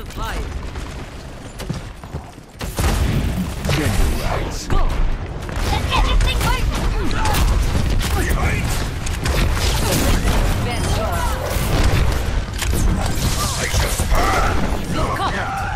the fight. Gender rights. Go! Let's get this thing moving! Best shot. You're covered.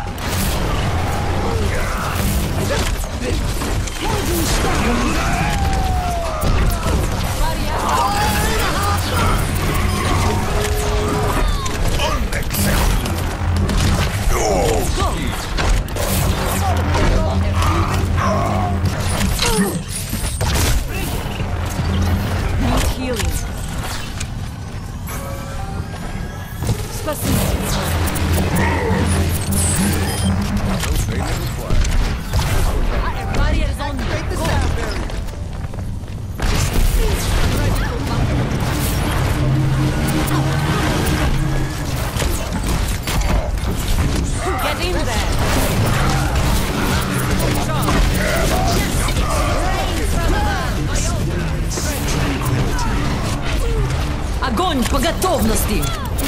Огонь по готовности!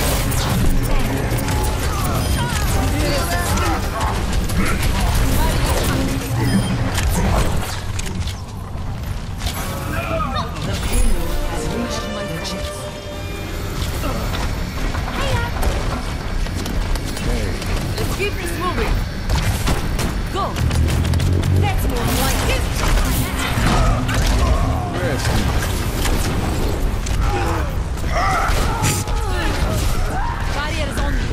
Keep this moving! Go! Let's move like this! Barrier is on you!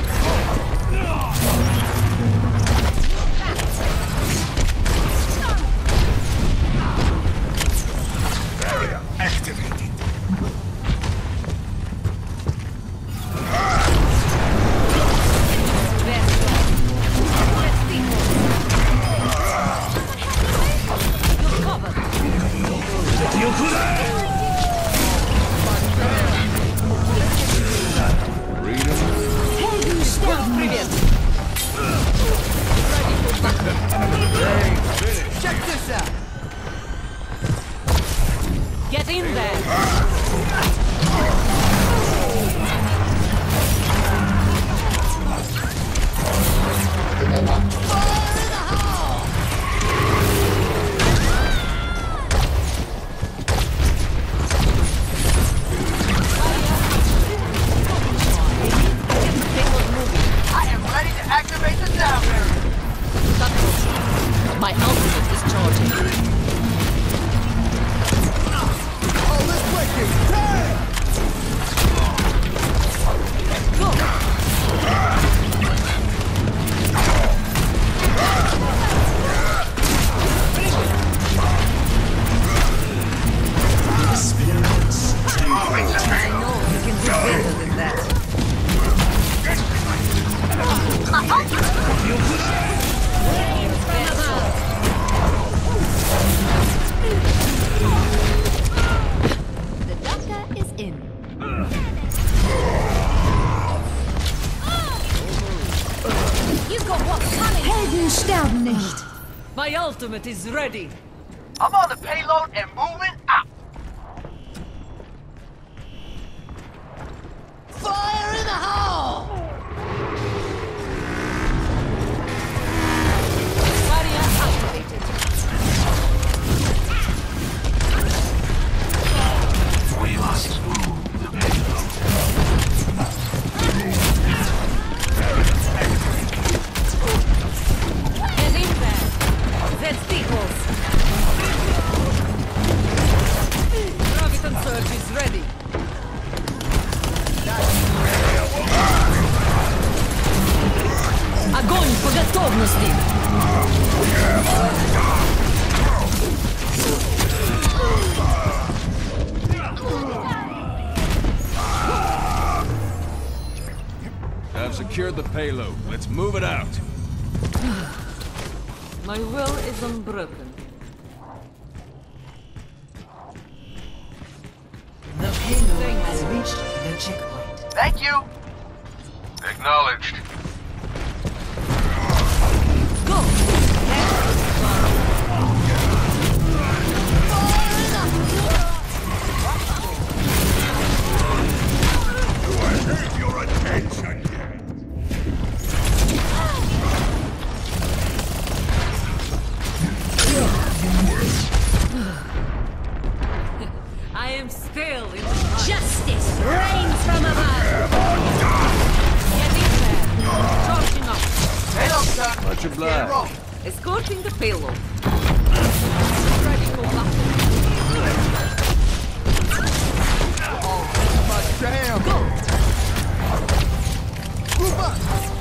Barrier activated. Check this out! Get in there! My ultimate is charging. Oh, let's break it! Go! I know you can do better than that. The Dunker is in. You've got what's coming! Helden sterben nicht. My ultimate is ready! I'm on the payload and moving out. Fire in the hole! Barrier activated. We must move the payload. Get in there! That's equals! Graviton surge is ready! Огонь по готовности! I've secured the payload. Let's move it out. My will is unbroken. The payload has reached the checkpoint. Thank you. Acknowledged. Go! Do I have your attention yet? am still in the fight. Justice reigns from above. Getting there. Charging up. Payload shot. Much Get obliged. roll. Escorting the payload. Ready for battle. Damn! Go! Move up!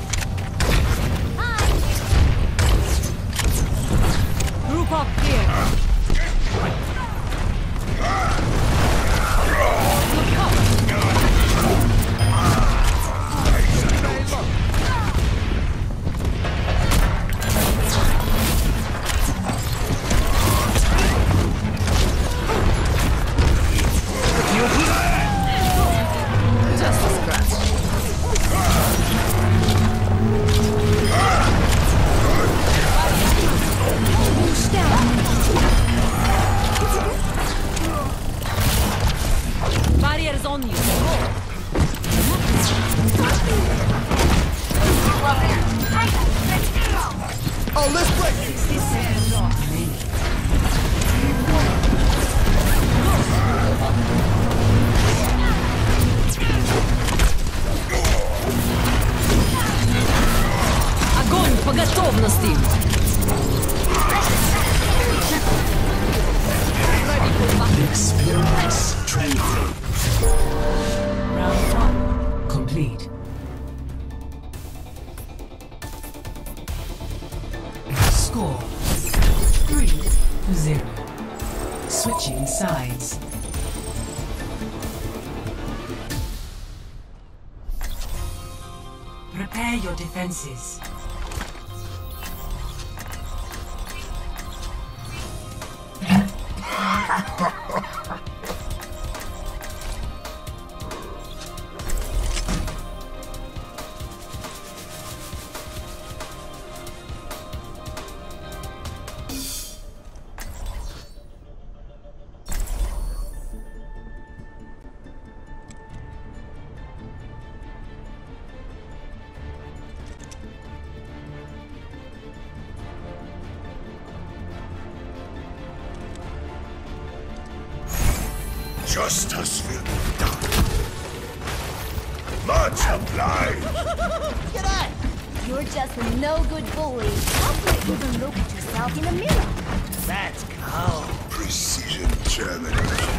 Group up here. Look up. Just a scratch. Barriers on you. Go. Oh, let's break it! Огонь по готовности. Ready for battle. Experience tranquil. Round 1 complete. Score 3-0. Switching sides. Prepare your defenses. Justice will be done. Much obliged. You're just a no-good bully. How could you even look at yourself in the mirror? That's cold. Precision Germany.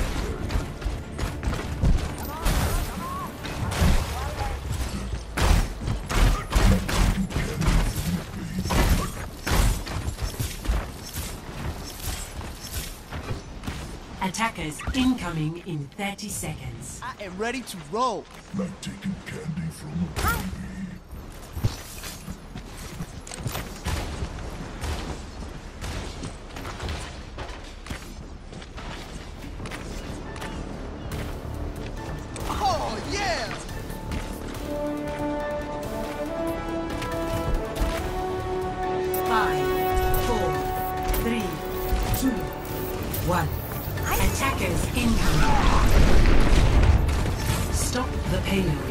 Attackers incoming in 30 seconds. I am ready to roll. Like taking candy from a baby. Oh, yeah! Five, 4, 3, 2, 1. Attackers incoming. Stop the payload.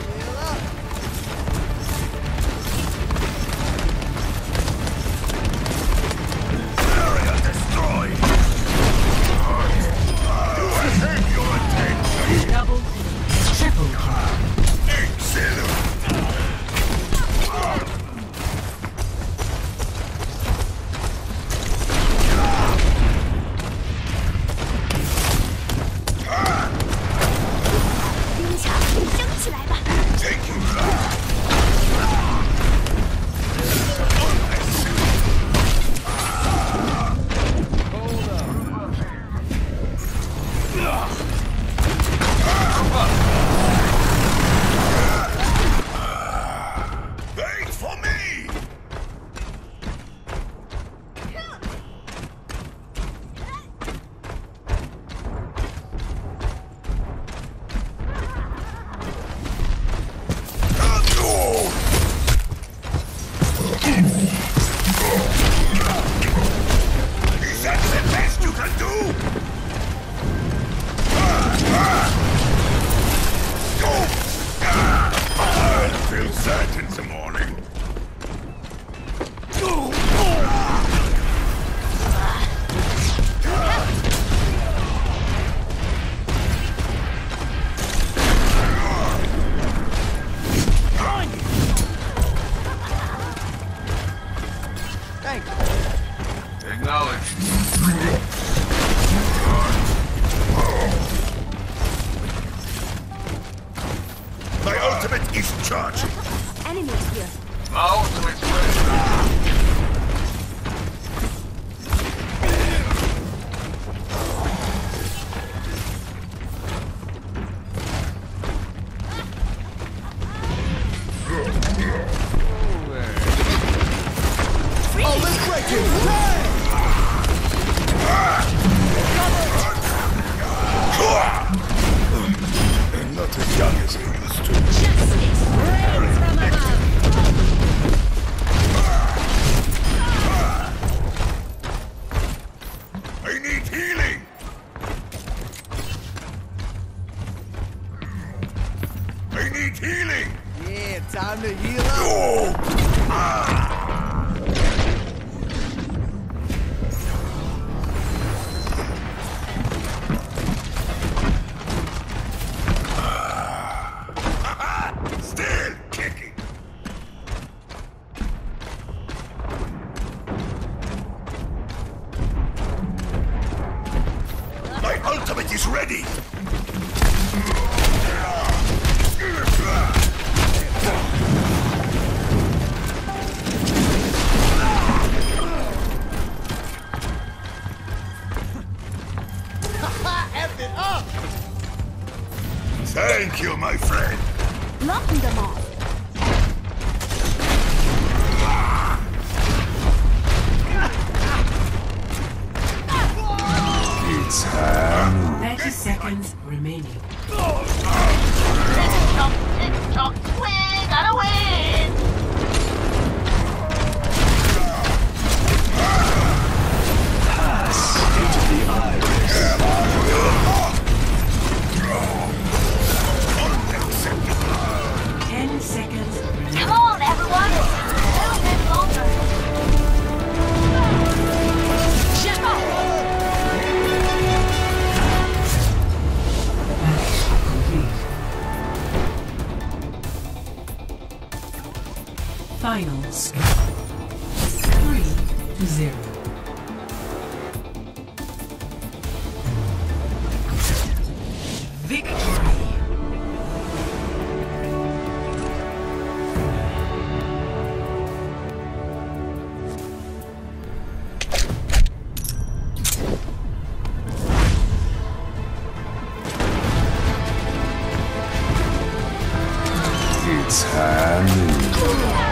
Area destroyed. You will take your attention. Double, triple kill. Excellent. Taking that. Wait for me. Is that the best you can do? I'll feel sad in the morning. ultimate is charging. Enemies here. My ultimate's ready. Oh, let's break it! Not as young as he used to. Justice reigns from above. I need healing. I need healing. Yeah, time to heal up. Oh! Still kicking. My ultimate is ready. F it up! Thank you, my friend. Blocking them all. It's time. 30 seconds remaining. Tick-tock, we gotta win! Into the iris. 10 seconds remaining. Come on, everyone! A little bit longer. Shut up! Complete. Final score 3-0. Victory! It's time.